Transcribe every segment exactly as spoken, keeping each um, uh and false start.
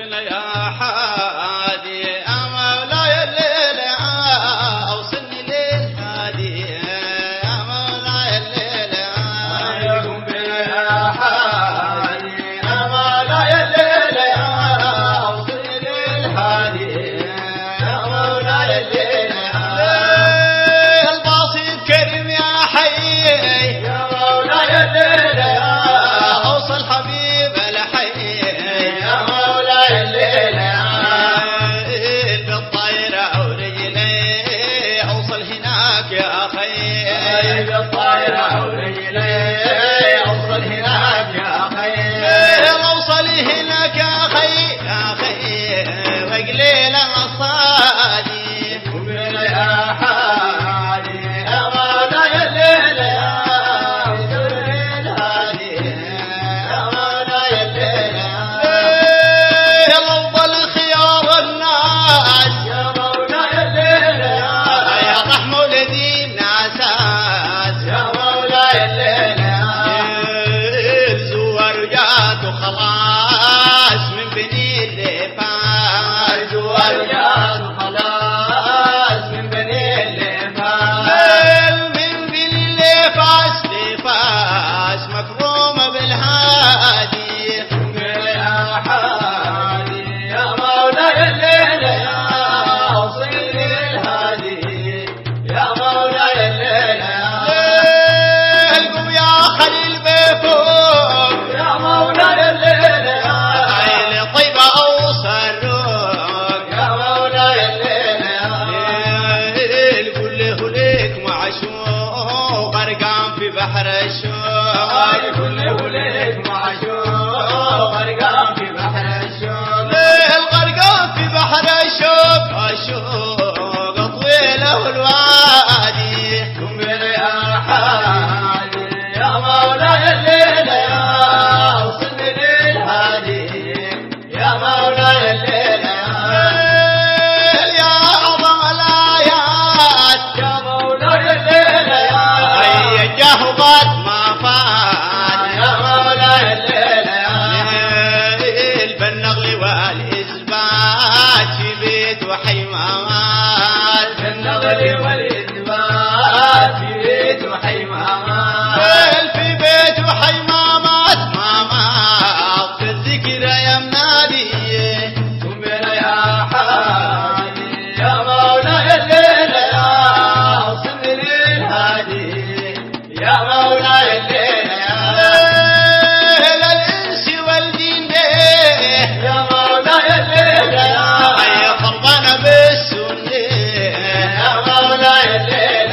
بنا يا حادي يا مولاي الليل أوصلني للهادي يا مولاي الليل قم بنا يا حادي يا مولاي الليل أوصلني للهادي يا مولاي الليل الباسط كريم يا حي يا مولاي الليل أوصل حبيب الحي يا مولاي الليل بالطايرة ورجلي أوصل هناك يا خي بالطايرة ورجلي أوصل هناك يا خي أوصل هناك يا خي يا خي وقليل الصادي وبنا يا حادي يا مولاي الليل أوصل للهادي يا مولاي الليل الأفضل خيار الناس يا مولاي الليل يا رحم ولدي ناساس يا مولاي الليل الزوار جات وخلاص من بني الليفان الزوار جات وخلاص من بني الليفان من بني الليفاس ليفاس مكرومة بالهادي يا حادي يا مولاي الليل أوصل للهادي يا مولاي الليل قم يا خليل بفوق يا مولاي الليل عين طيبة أوصل روق يا مولاي الليل قول له ليك معشوق غرقان في بحر الشوق قول له ليك معشوق غرقان في بحر الشوق ليه الغرقان في بحر الشوق الشوق طويله الوادي قم بنا يا حادي يا مولاي الليل أوصلني للهادي يا مولاي الليل يا أعظم الآيات يا مولاي الليل هيا جهبت ما فات يا مولاي الليل بالنغل والإثبات في بيت وحيمامات بالنغل والإثبات في بيت وحيمامات في بيت وحيمامات مامات في الذكر يا منادي قم بنا يا حادي يا مولاي الليل أوصلني للهادي يا مولاي الليل الإنس والجن يا مولاي الليل هيا فرضنا بالسنة يا مولاي الليل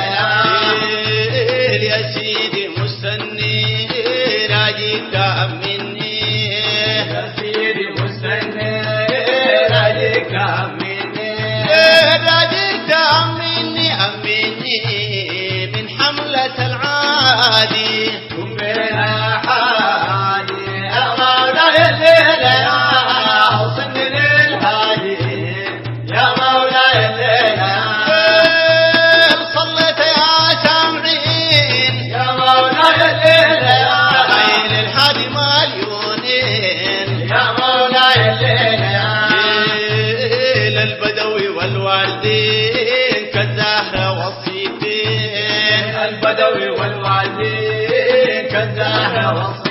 يا سيدي مستني راجيك مني يا سيدي مستني راجيك مني راجيك مني أمني من حملة العادي قم بنا حادي يا مولاي الليل أوصلني للهادي يا مولاي الليل صليت يا سامعين يا مولاي الليل عين الهادي مليونين يا مولاي الليل البدوي والوالدين كالزهرة والصيفين البدوي والوالدين كالزهرة والصيفين